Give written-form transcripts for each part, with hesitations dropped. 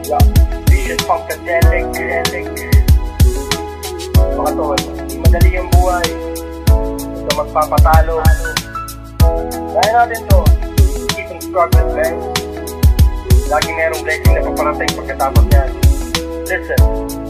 Yeah, Vision Funkadelic. Mga tol, di madali ang buhay. Ito magpapatalo. Dahil natin to, keep on struggling, man. Lagi merong blessing na paparating pagkatapos yan. Listen.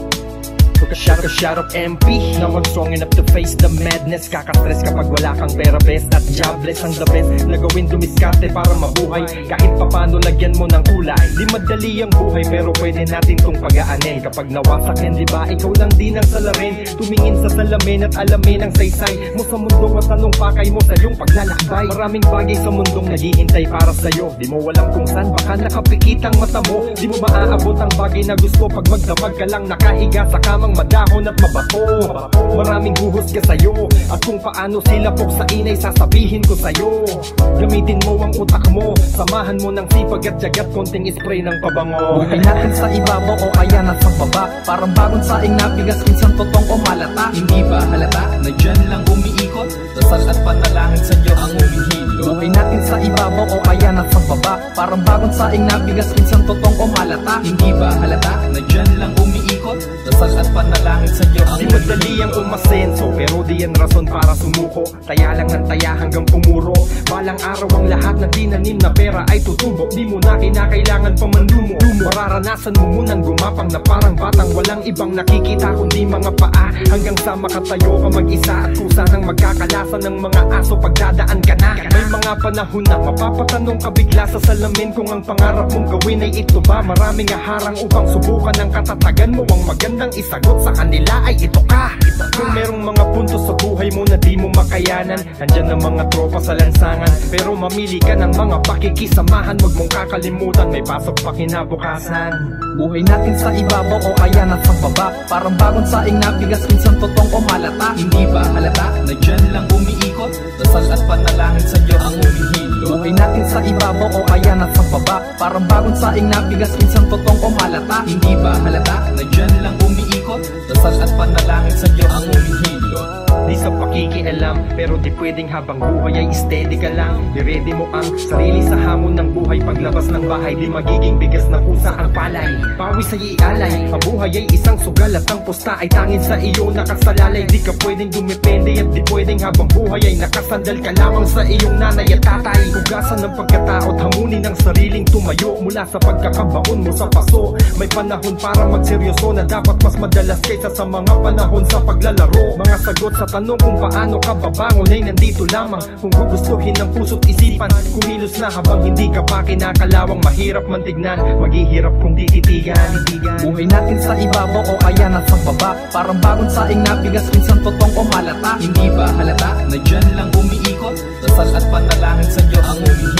Took a shot of MP. Now I'm strong enough to face the madness. Kaka-stress kapag wala kang pera, best at jobless ang the best na gawin dumiskarte para mabuhay. Kahit papano lagyan mo ng kulay. Di madali ang buhay pero pwede natin tong pagaanin. Kapag nawasak yan, diba ikaw lang din ang salarin. Tumingin sa salamin at alamin ang saysay mo sa mundo at anong pakay mo sa iyong paglalakbay. Maraming bagay sa mundong naghihintay para sa'yo. Di mo walang kung saan, baka nakapikit ang mata mo. Di mo maaabot ang bagay na gusto pag magdamag ka lang nakahiga sa kamang madahon at mabato. Maraming huhusga sa'yo at kung paano sila sa inay sasabihin ko sa'yo. Gamitin mo ang utak mo, samahan mo ng sipag at jagat, konting spray ng pabango. Buhay natin sa ibabaw o kaya nasa baba. Parang bagong saing nabigas, minsan totong o malata. Hindi ba halata na dyan lang umiikot? Dasal at panalangin sa Diyos ang umihilo. Buhay natin sa ibabaw o kaya nasa baba. Parang bagong saing nabigas, minsan totong o malata. Hindi ba halata na dyan lang umiikot? Dasal at panalangin sa Diyos ang di madali ang umasenso, pero di yan rason para sumuko. Taya lang ng taya hanggang pumuro. Balang araw ang lahat ng tinanim na pera ay tutubo. Di mo na kinakailangan pa manlumo. Mararanasan mo munang gumapang na parang batang walang ibang nakikita kundi mga paa. Hanggang sa makatayo ka mag-isa at kusa nang magkakalasan ng mga aso pagdadaan ka na. May mga panahon na mapapatanong ka bigla sa salamin kung ang pangarap mong gawin ay ito ba. Maraming harang upang subukan ang katatagan mo. Ang magandang isagot sa kanila ay ito ka. Kung merong mga puntos sa buhay mo na di mo makayanan, andyan ang mga tropa sa lansangan. Pero mamili ka ng mga pakikisamahan. Huwag mong kakalimutan, may pasok pa kinabukasan. buhay natin sa ibabaw o kaya nasa baba. Parang bagong saing nabigas, minsan totong o malata. Hindi ba halata na dyan lang umiikot? Dasal at panalangin sa Diyos ang umihilo. Buhay natin sa ibabaw o kaya nasa baba. Parang bagong saing nabigas, minsan totong o malata. Hindi ba halata na dyan lang umiikot? Dasal at panalangin sa Diyos ang umihilo. Di sa pakikialam, pero di pwedeng habang buhay ay steady ka lang. I-ready mo ang sarili sa hamon ng buhay. Paglabas ng bahay, di magiging bigas na pusa ang palay. Pawis ay ialay, ang buhay ay isang sugal at ang pusta ay tangin sa iyo nakasalalay. Di ka pwedeng dumepende at di pwedeng habang buhay ay nakasandal ka lamang sa iyong nanay at tatay. Hugasan ng pagkatao at hamunin ang sariling tumayo mula sa pagkakabaon mo sa paso. May panahon para magseryoso na dapat mas madalas kaysa sa mga panahon sa paglalaro. Mga sagot sa tanong kung paano ka babangon ay nandito lamang. Kung gugustuhin ng puso't isipan, kumilos na habang hindi ka pa kinakalawang. Mahirap man tignan, maghihirap kung di titigan. Buhay natin sa ibabaw o kaya nasa baba. Parang bagong saing nabigas, minsan totong o malata. Hindi ba halata na dyan lang umiikot? Dasal at panalangin sa Diyos ang umihilo.